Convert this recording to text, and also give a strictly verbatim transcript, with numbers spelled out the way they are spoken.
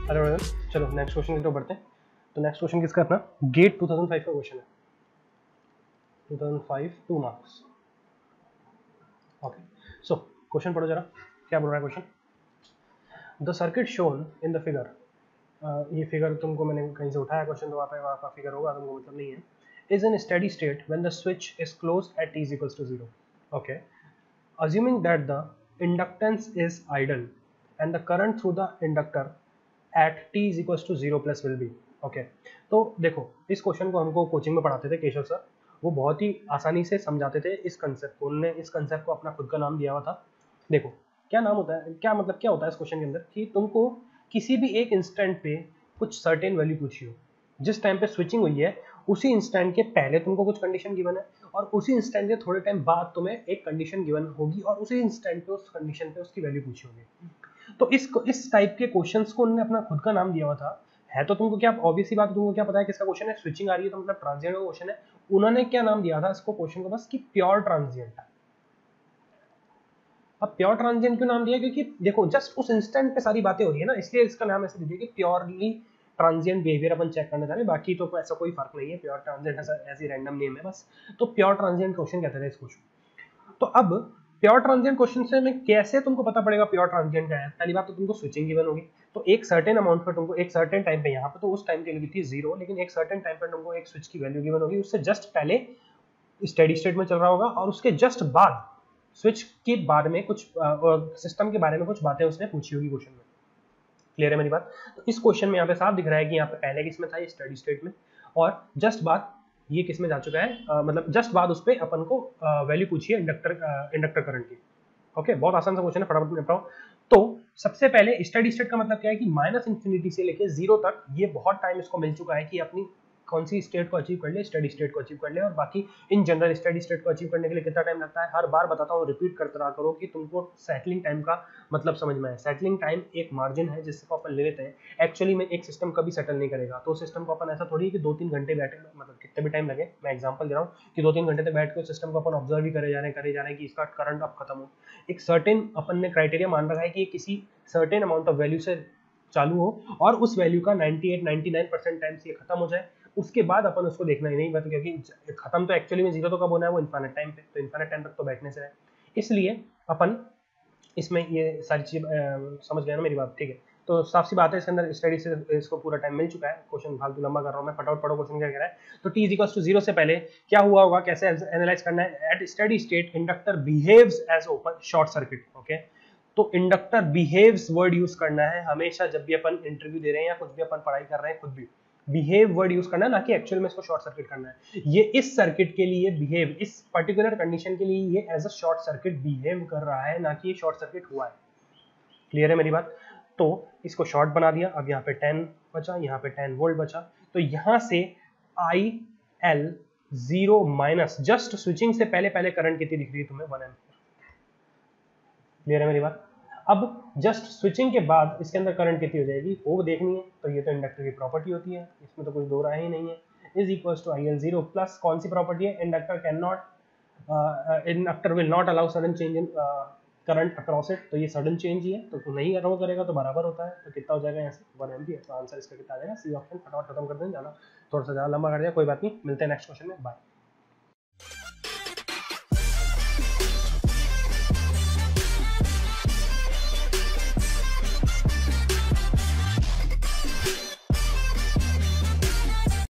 अरे चलो next question की तरफ बढ़ते हैं। तो नेक्स्ट क्वेश्चन किसका अपना गेट टू थाउजेंड फाइव का क्वेश्चन है, two thousand five two marks. Okay so question पढ़ो जरा, क्या बोल रहा है question. The circuit shown in the figure, ये फिगर तुमको मैंने कहीं से उठाया क्वेश्चन, तो वहाँ पे वहाँ का फिगर होगा, तुमको मतलब नहीं है। Is in steady state when the switch is close at t is equals to zero. Okay, assuming that the inductance is idle and the current through the inductor at t is equals to zero plus will be. Okay okay. तो देखो इस question को हमको coaching में पढ़ाते थे Keshav sir, वो बहुत ही आसानी से समझाते थे इस कंसेप्ट को। उन्होंने इस कंसेप्ट को अपना खुद का नाम दिया हुआ था। देखो क्या नाम होता है, क्या मतलब क्या होता है इस क्वेश्चन के अंदर कि तुमको किसी भी एक इंस्टेंट पे कुछ सर्टेन वैल्यू पूछी हो, जिस टाइम पे स्विचिंग हुई है उसी इंस्टेंट के पहले तुमको कुछ कंडीशन गिवन है और उसी इंस्टेंट के थोड़े टाइम बाद तुम्हें एक कंडीशन गिवन होगी और उसी इंस्टेंट पे उस कंडीशन पे उसकी वैल्यू पूछी होगी। तो इस इस टाइप के क्वेश्चंस को उन्होंने अपना खुद का नाम दिया हुआ था। है तो तुमको क्या ऑब्वियस ही बात, तुमको क्या पता है किसका क्वेश्चन है, स्विचिंग आ रही है तो मतलब ट्रांजिएंट का क्वेश्चन है। उन्होंने क्या नाम दिया था इसको क्वेश्चन को, बस कि प्योर ट्रांजिएंट। अब प्योर ट्रांजिएंट क्यों नाम दिया, क्योंकि देखो जस्ट उस इंस्टेंट पे सारी बातें हो रही है ना, इसलिए इसका नाम ऐसे दिया कि प्योरली ट्रांजिएंट बिहेवियर अपन चेक करने जा रहे हैं। बाकी तो ऐसा कोई फर्क नहीं है, प्योर ट्रांजिएंट ऐसा ऐसी रैंडम नेम है बस। तो प्योर ट्रांजिएंट क्वेश्चन कहते थे इस क्वेश्चन। तो अब प्योर ट्रांजिएंट क्वेश्चन से मैं कैसे तुमको पता पड़ेगा प्योर ट्रांजिएंट क्या है। पहली बात तो तुमको स्विचिंग गिवन होगी, तो एक सर्टेन अमाउंट पर तुमको एक सर्टेन टाइम पे, यहाँ पे तो उस टाइम की वैल्यू थी जीरो, लेकिन एक सर्टेन टाइम पर तुमको एक स्विच की वैल्यू गिवन होगी, उससे जस्ट पहले स्टेडी स्टेट में चल रहा होगा और उसके जस्ट बाद स्विच के बारे में कुछ सिस्टम के बारे में कुछ बातें उसने पूछी होगी क्वेश्चन में। क्लियर है मेरी बात। तो इस क्वेश्चन में यहाँ पे साफ दिख रहा है कि यहाँ पे पहले किसमें था, ये स्टेडी स्टेट में, और जस्ट बाद ये किसमें जा चुका है, आ, मतलब जस्ट बाद उस पर अपन को वैल्यू पूछी है इंडक्टर इंडक्टर करंट की। ओके, बहुत आसान सा क्वेश्चन है, फटाफट निपटाओ। तो सबसे पहले स्टेडी स्टेट का मतलब क्या है कि माइनस इंफिनिटी से लेके जीरो तक ये बहुत टाइम इसको मिल चुका है कि अपनी कौन सी स्टेट को अचीव कर ले, स्टेडी स्टेट को अचीव कर ले। और बाकी इन जनरल स्टेडी स्टेट को अचीव करने के लिए कितना टाइम लगता है, हर बार बताता हूँ, रिपीट करते रहा करो कि तुमको सेटलिंग टाइम का मतलब समझ में आए। सेटलिंग टाइम एक मार्जिन है जिसको अपन ले लेते हैं। एक्चुअली में एक सिस्टम कभी सेटल नहीं करेगा, तो सिस्टम को अपन ऐसा थोड़ी कि दो तीन घंटे बैठे, मतलब कितने भी टाइम लगे, मैं एग्जांपल दे रहा हूँ कि दो तीन घंटे तक बैठ के सिस्टम को अपन ऑब्जर्व ही करे जा रहे हैं करे जा रहे हैं कि इसका करंट अब खत्म हो। एक सर्टेन अपन ने क्राइटेरिया मान रखा है कि किसी सर्टेन अमाउंट ऑफ वैल्यू से चालू हो और उस वैल्यू का अट्ठानवे निन्यानवे परसेंट टाइम से खत्म हो जाए, उसके बाद अपन उसको देखना ही नहीं बता, क्योंकि खत्म तो एक्चुअली में जीरो तो कब होना है, वो इन्फाइनाइट टाइम पे, तो इन्फाइनाइट टाइम तक तो बैठने से है। इसलिए अपन इसमें ये सारी चीज समझ गए ना मेरी बात, ठीक है। तो साफ सी बात है, इसके अंदर स्टडी से इसको पूरा टाइम मिल चुका है। क्वेश्चन फालतू लंबा कर रहा हूँ मैं, फटाफट पढ़ो क्वेश्चन क्या कह रहा है। तो t इक्वल्स टू जीरो से पहले क्या हुआ होगा, कैसे एनालाइज करना है। At steady state inductor behaves as open short circuit. Okay, तो इंडक्टर बिहेव्स वर्ड यूज करना है हमेशा जब भी अपन इंटरव्यू दे रहे हैं या कुछ भी अपन पढ़ाई कर रहे हैं, खुद भी बिहेव वर्ड यूज करना है, ना कि एक्चुअल में इसको शॉर्ट सर्किट करना है। ये इस सर्किट के लिए बिहेव, इस पर्टिकुलर कंडीशन के लिए ये as a short circuit behave कर रहा है, ना कि ये शॉर्ट सर्किट हुआ है। क्लियर है मेरी बात। तो इसको शॉर्ट बना दिया, अब यहाँ पे टेन बचा, यहाँ पे टेन वोल्ट बचा, तो यहां से I L zero minus just switching से पहले पहले करंट कितनी दिख रही है तुम्हें, वन एम्पियर। क्लियर है मेरी बात। अब जस्ट स्विचिंग के बाद इसके अंदर करंट कितनी हो जाएगी वो देखनी है, तो ये तो इंडक्टर की प्रॉपर्टी होती है, इसमें तो कुछ दो राय ही नहीं है। Is equals to I L zero plus कौन सी प्रॉपर्टी है, inductor can not inductor will not allow sudden change in current across it, तो ये सडन चेंज ही है, तो नहीं अलाउ करेगा तो बराबर होता है। तो कितना हो जाएगा यहाँ से, वन एम्पियर। तो आंसर इसका कितना आ जाएगा, सी ऑप्शन। फटाफट खत्म कर दें, जाना थोड़ा सा ज़्यादा लंबा कर दिया, कोई बात नहीं, मिलते हैं नेक्स्ट क्वेश्चन में, बाय।